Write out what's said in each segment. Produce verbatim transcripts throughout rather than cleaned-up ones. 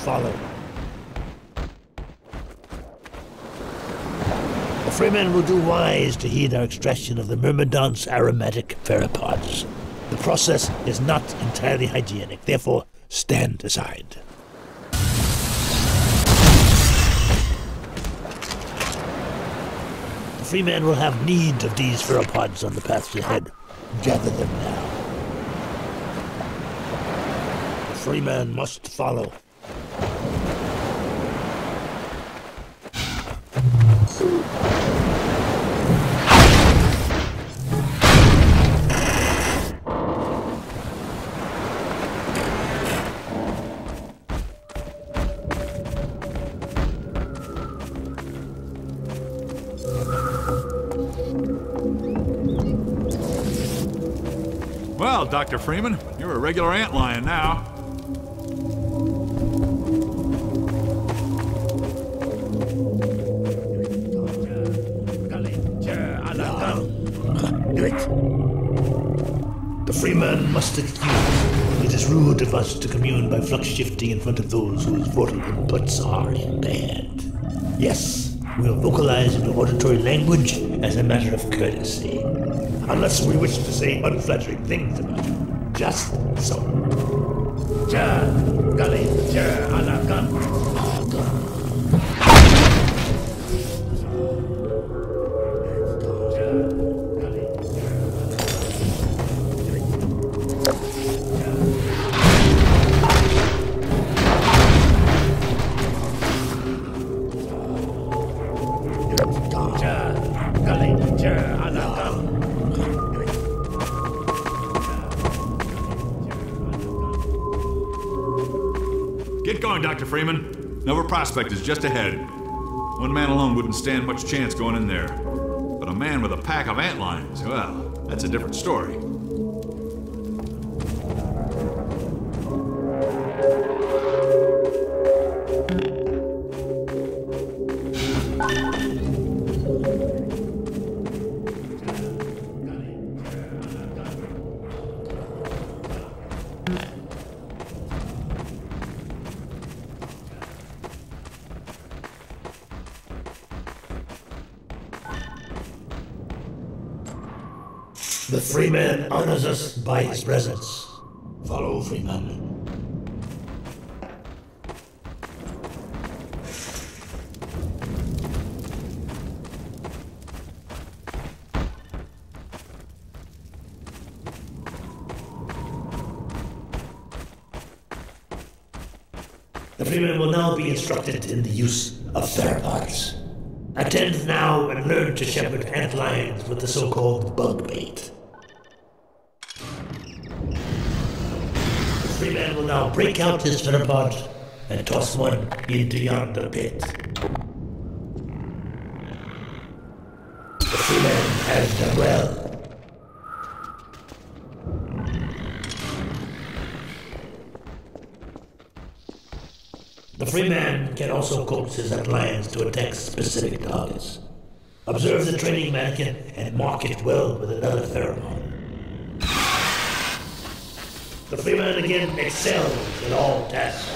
follow. The freemen will do wise to heed our extraction of the Myrmidon's aromatic pteropods. The process is not entirely hygienic, therefore stand aside. The freemen will have need of these pteropods on the paths ahead. Gather them now. The freeman must follow. Well, Doctor Freeman, you're a regular antlion now. The freeman must excuse. It is rude of us to commune by flux shifting in front of those whose vocal inputs are impaired. Yes, we'll vocalize in the auditory language as a matter of courtesy. Unless we wish to say unflattering things about you. Just so. Ja, gully, ja, alakan. Get going, Doctor Freeman. Nova Prospect is just ahead. One man alone wouldn't stand much chance going in there. But a man with a pack of antlions, well, that's a different story. The freeman honors us by his presence. Follow, freeman. The freeman will now be instructed in the use of theropods. Attend now and learn to shepherd antlions with the so-called bug bait. The freeman will now break out his theropod and toss one into yonder pit. The freeman has done well. The freeman can also coax his antlions to attack specific targets. Observe the training mannequin and mark it well with another pheromone. The freeman again excels in all tasks.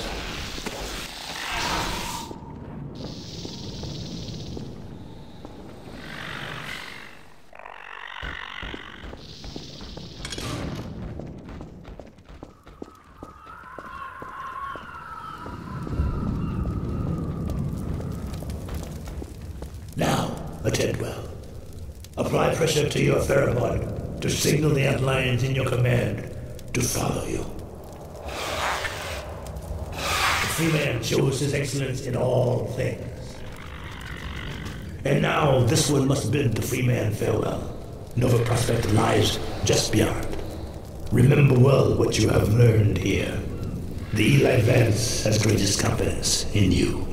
Now, attend well. Apply pressure to your pheromone to signal the antlions in your command to follow you. The freeman shows his excellence in all things. And now this one must bid the freeman farewell. Nova Prospect lies just beyond. Remember well what you have learned here. The Eli Vance has greatest confidence in you.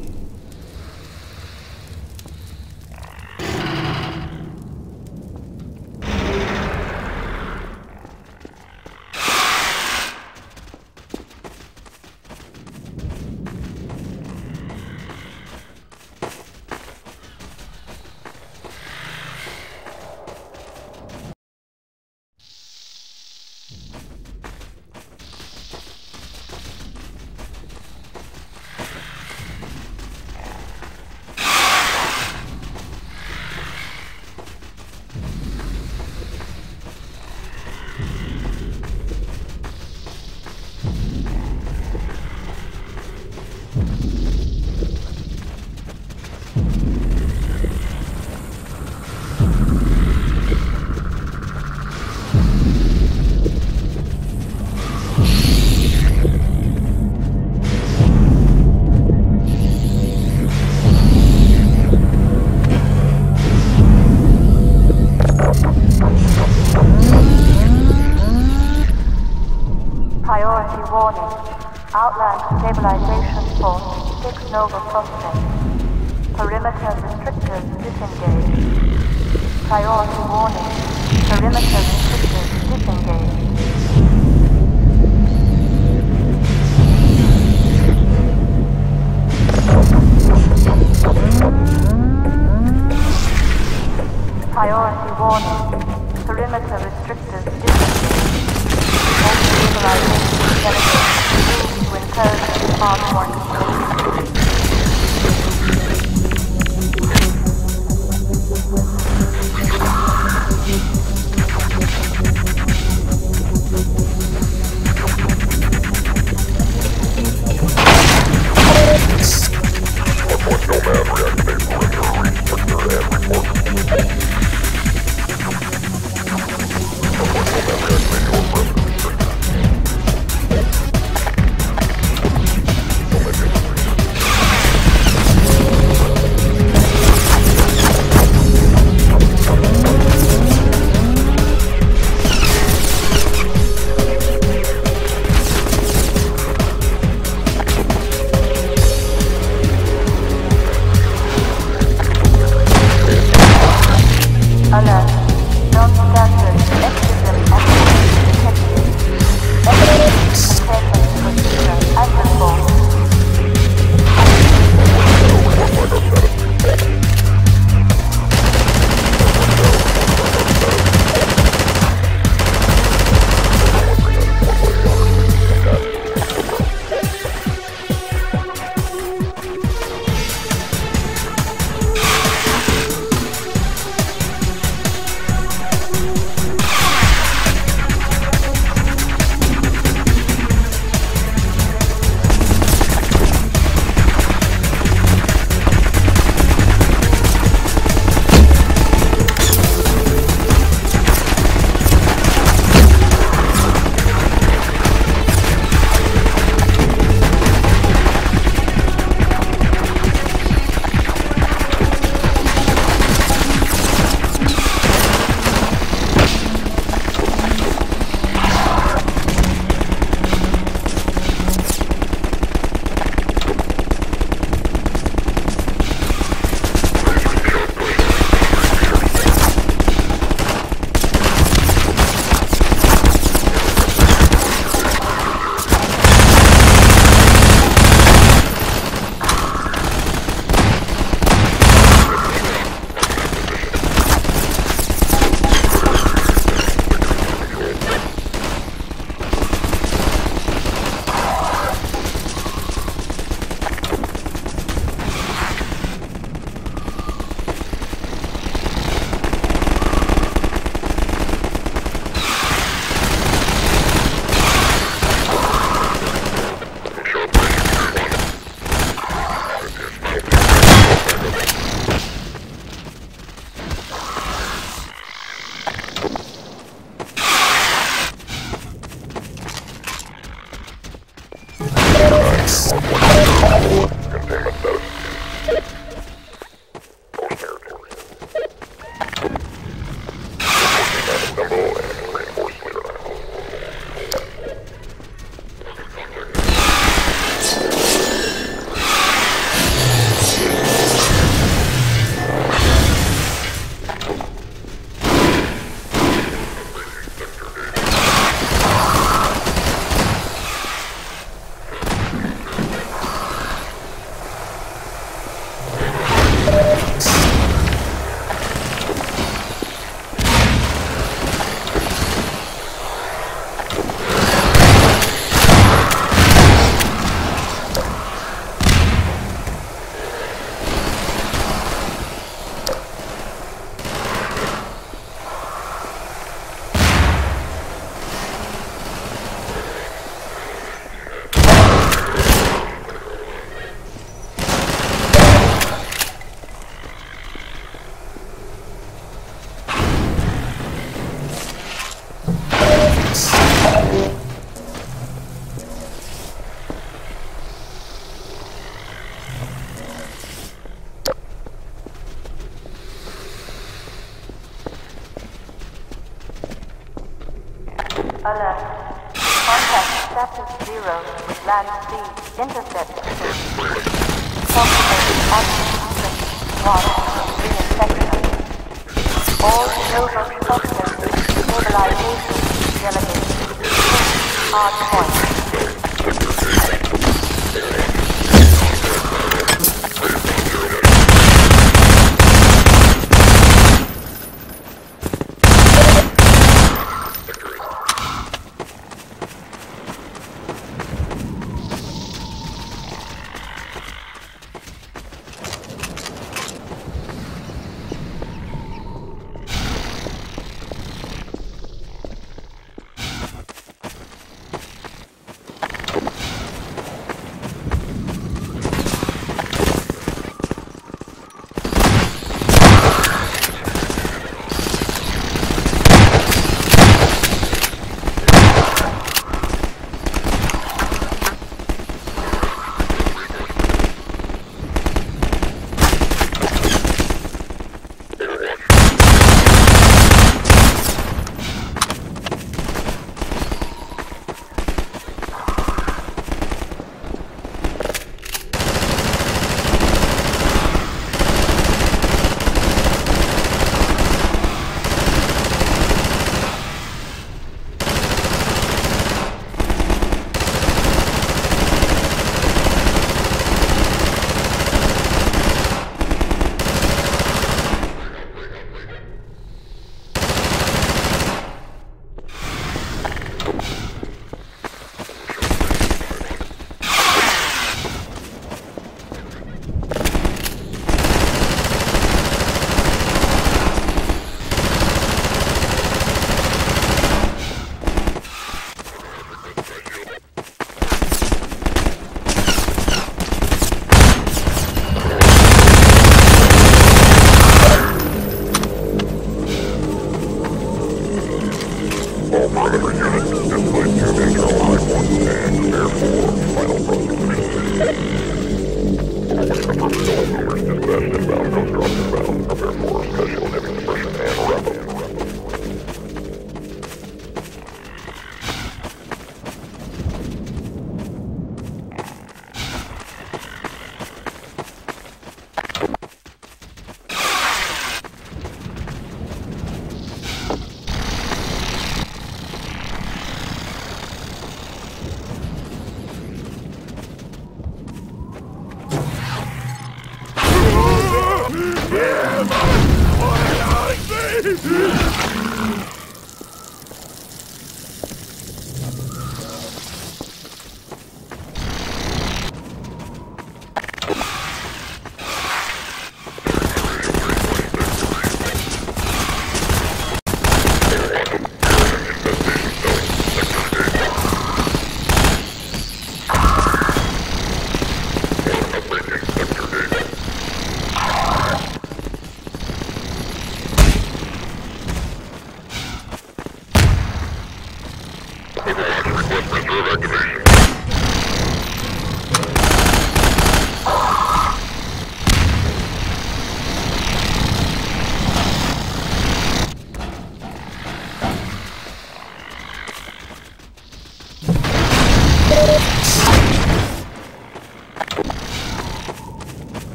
Stabilization force six Nova prospect. Perimeter restrictors disengaged. Priority warning. Perimeter restrictors disengaged. Priority warning. Perimeter restrictors disengaged. All stabilization delegates moved to intelligence part one. Alert. Contact. status zero with land speed intercept two. Confirmation oxygen one reinfection. All Nova substances stabilization delegated. Hard point.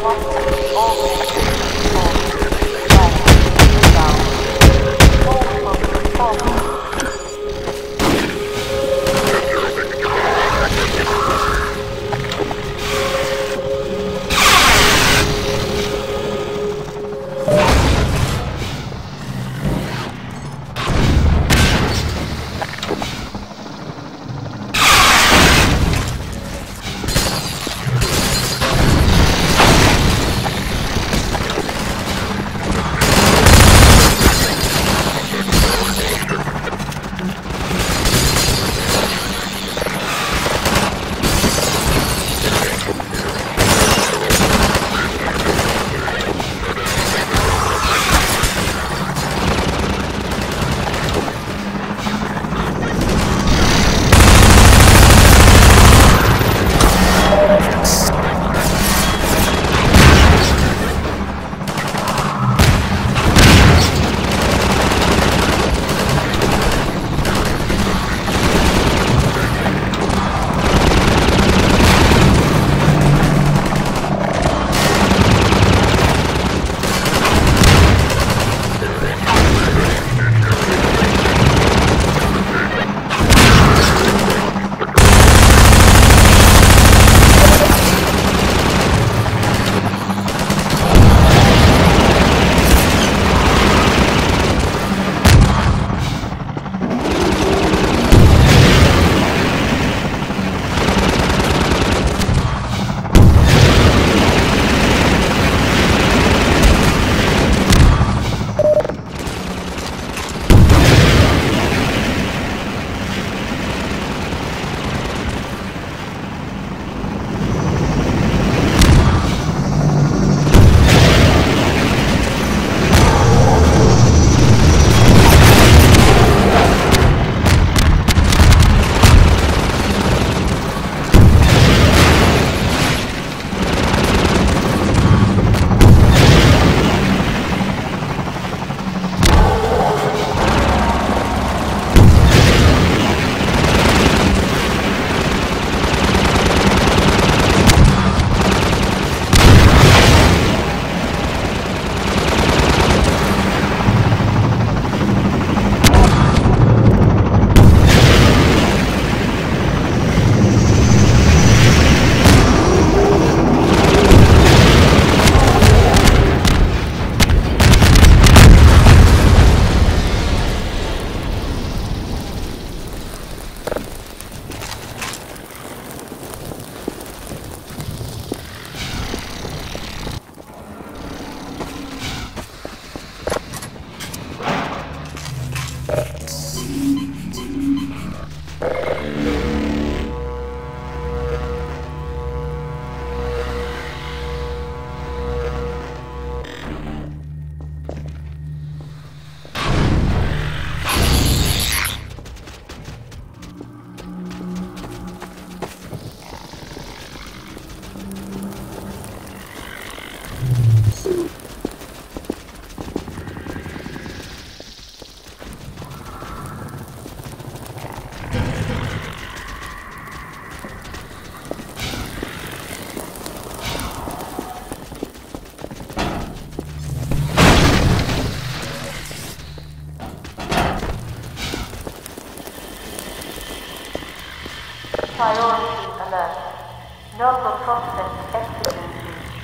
Priority alert. Notebook process executed.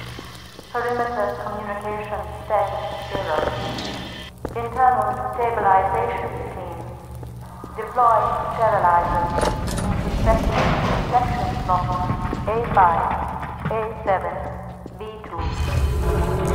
Perimeter communication status zero. Internal stabilization team. Deploy sterilizers. Inspecting section block A five, A seven, B two.